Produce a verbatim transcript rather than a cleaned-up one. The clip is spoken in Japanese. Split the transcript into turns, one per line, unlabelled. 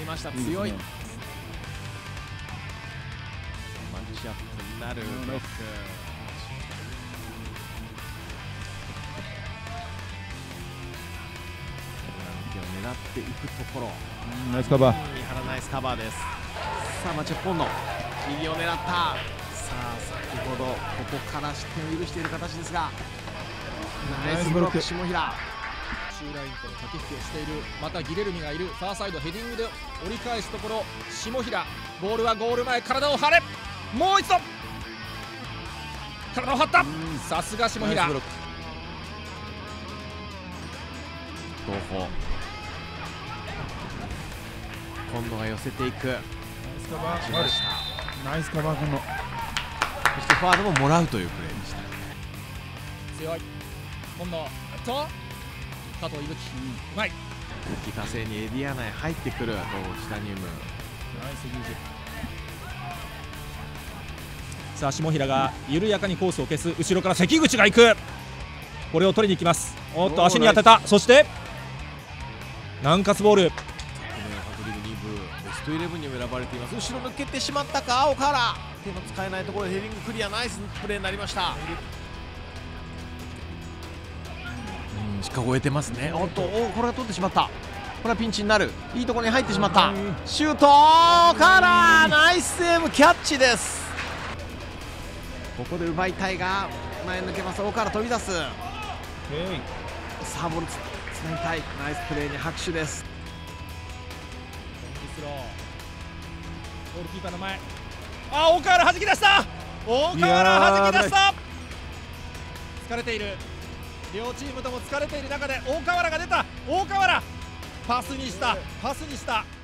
いました。強い。
いいですね。
マッチアップになるブロック。手を狙っていくところ。
ナイスカバー。
三原ナイスカバーです。さあマッチアップ今度右を狙った。さあ先ほどここから失点を許している形ですが、ナイスブロック下平。
シューラインとの駆け引きをしている。またギレルミがいる。ファーサイドヘディングで折り返すところ。下平ボールはゴール前。体を張れ。もう一度体を張った。さすが下平。
東邦今度は寄せていく。
ナイスカバー。
来ました。
ナイスカバー今度。
そしてファールももらうというプレーでした。
強い。今度と加藤伊吹、うまい。
浮き風にエリア内入ってくる同チタニウム。
ナイス技術。さあ下平が緩やかにコースを消す。後ろから関口が行く。これを取りに行きます。おっと足に当てた。そして南葛ボール。
昨年ファブリグに部ベストイレブンにも選ばれています。後ろ抜けてしまったか。青から手の使えないところでヘディングクリア。ナイスプレーになりました。うん、しっかり終えてますね。おっとおこれが取ってしまった。これはピンチになる。いいところに入ってしまった。シュートからナイスセーブ。キャッチです。ここで奪いたいが前抜けます。大から飛び出す。さあボールつなぎたい。ナイスプレーに拍手です。
スローゴールキーパーの前。あ、大河原弾き出した。大河原弾き出した。疲れている。両チームとも疲れている中で大河原が出た。大河原パスにした。パスにした。